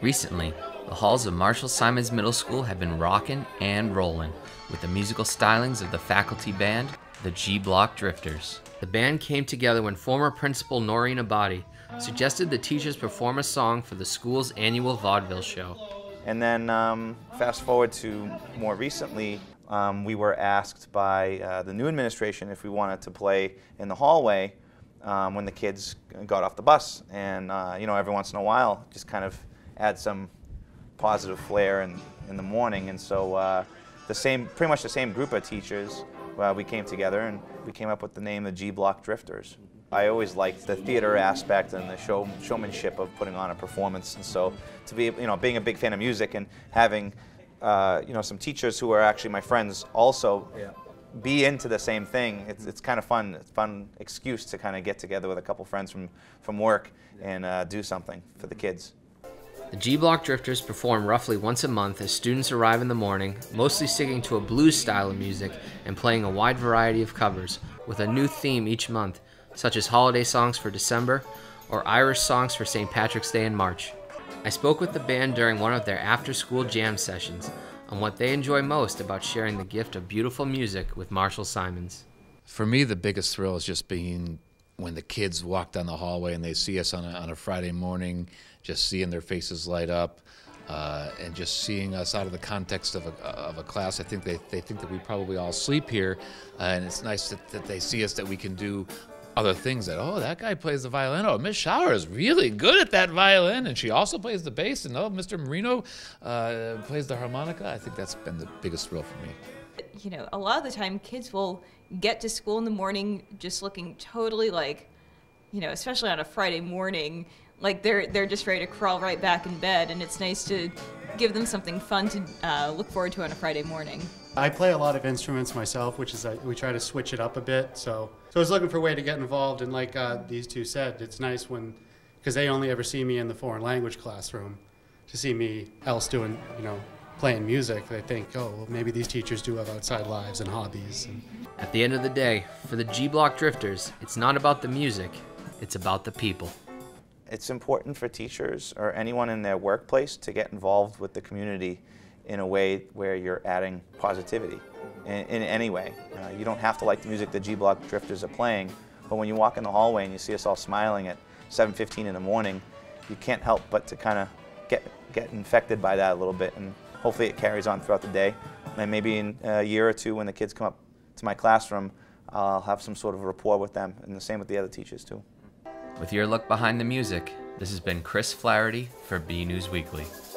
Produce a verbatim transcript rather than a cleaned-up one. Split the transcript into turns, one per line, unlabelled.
Recently, the halls of Marshall Simonds Middle School have been rockin' and rollin' with the musical stylings of the faculty band, the G Block Drifters. The band came together when former principal Noreen Abadi suggested the teachers perform a song for the school's annual vaudeville show.
And then um, fast forward to more recently, um, we were asked by uh, the new administration if we wanted to play in the hallway um, when the kids got off the bus. And uh, you know, every once in a while, just kind of add some positive flair in, in the morning. And so uh, the same, pretty much the same group of teachers, uh, we came together and we came up with the name the G Block Drifters. I always liked the theater aspect and the show, showmanship of putting on a performance, and so to be, you know, being a big fan of music and having, uh, you know, some teachers who are actually my friends also yeah. be into the same thing. It's it's kind of fun. It's a fun excuse to kind of get together with a couple friends from from work and uh, do something for the kids.
The G Block Drifters perform roughly once a month as students arrive in the morning, mostly singing to a blues style of music and playing a wide variety of covers with a new theme each month, such as holiday songs for December or Irish songs for Saint Patrick's Day in March. I spoke with the band during one of their after-school jam sessions on what they enjoy most about sharing the gift of beautiful music with Marshall Simonds.
For me, the biggest thrill is just being when the kids walk down the hallway and they see us on a, on a Friday morning, just seeing their faces light up, uh, and just seeing us out of the context of a, of a class. I think they, they think that we probably all sleep here, uh, and it's nice that, that they see us, that we can do other things, that, oh, that guy plays the violin. Oh, Miss Shower is really good at that violin, and she also plays the bass, and oh, Mister Marino uh, plays the harmonica. I think that's been the biggest thrill for me.
You know, a lot of the time kids will get to school in the morning just looking totally like, you know, especially on a Friday morning, like they're they're just ready to crawl right back in bed, and it's nice to give them something fun to uh, look forward to on a Friday morning.
I play a lot of instruments myself, which is uh, we try to switch it up a bit. So, so I was looking for a way to get involved, and like uh, these two said, it's nice when, because they only ever see me in the foreign language classroom, to see me else doing, you know, playing music. They think, oh, well, maybe these teachers do have outside lives and hobbies. And
at the end of the day, for the G Block Drifters, it's not about the music, it's about the people.
It's important for teachers or anyone in their workplace to get involved with the community in a way where you're adding positivity in, in any way. Uh, you don't have to like the music the G Block Drifters are playing, but when you walk in the hallway and you see us all smiling at seven fifteen in the morning, you can't help but to kind of get, get infected by that a little bit, and hopefully it carries on throughout the day. And maybe in a year or two when the kids come up to my classroom, I'll have some sort of rapport with them, and the same with the other teachers too.
With your look behind the music, this has been Chris Flaherty for B News Weekly.